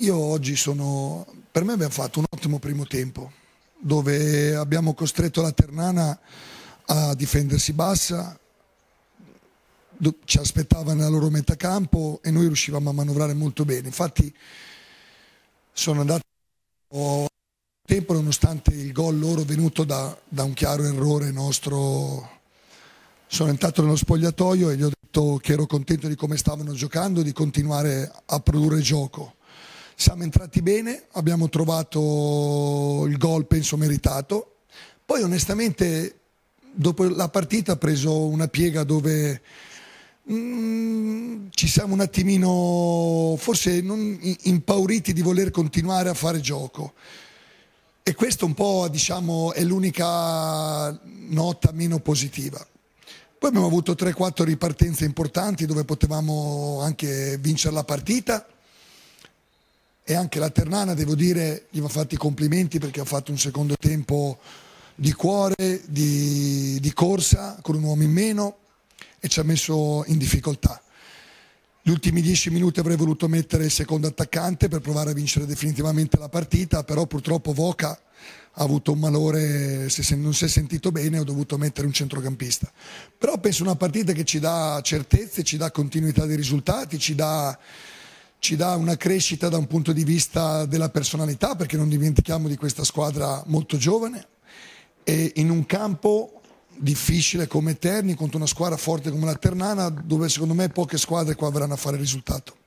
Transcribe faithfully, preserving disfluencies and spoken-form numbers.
io oggi sono, per me abbiamo fatto un ottimo primo tempo, dove abbiamo costretto la Ternana a difendersi bassa, do- ci aspettava nella loro metà campo e noi riuscivamo a manovrare molto bene. Infatti sono andato a tempo nonostante il gol loro venuto da, da un chiaro errore nostro. Sono entrato nello spogliatoio e gli ho detto che ero contento di come stavano giocando e di continuare a produrre gioco. Siamo entrati bene, abbiamo trovato il gol penso meritato, poi onestamente dopo la partita ha preso una piega dove mm, ci siamo un attimino forse non impauriti di voler continuare a fare gioco e questo un po' diciamo è l'unica nota meno positiva. Poi abbiamo avuto tre quattro ripartenze importanti dove potevamo anche vincere la partita. E anche la Ternana, devo dire, gli va fatti i complimenti perché ha fatto un secondo tempo di cuore, di, di corsa, con un uomo in meno e ci ha messo in difficoltà. Gli ultimi dieci minuti avrei voluto mettere il secondo attaccante per provare a vincere definitivamente la partita, però purtroppo Voca ha avuto un malore, se non si è sentito bene, ho dovuto mettere un centrocampista. Però penso una partita che ci dà certezze, ci dà continuità dei risultati, ci dà... ci dà una crescita da un punto di vista della personalità, perché non dimentichiamo di questa squadra molto giovane e in un campo difficile come Terni contro una squadra forte come la Ternana, dove secondo me poche squadre qua verranno a fare risultato.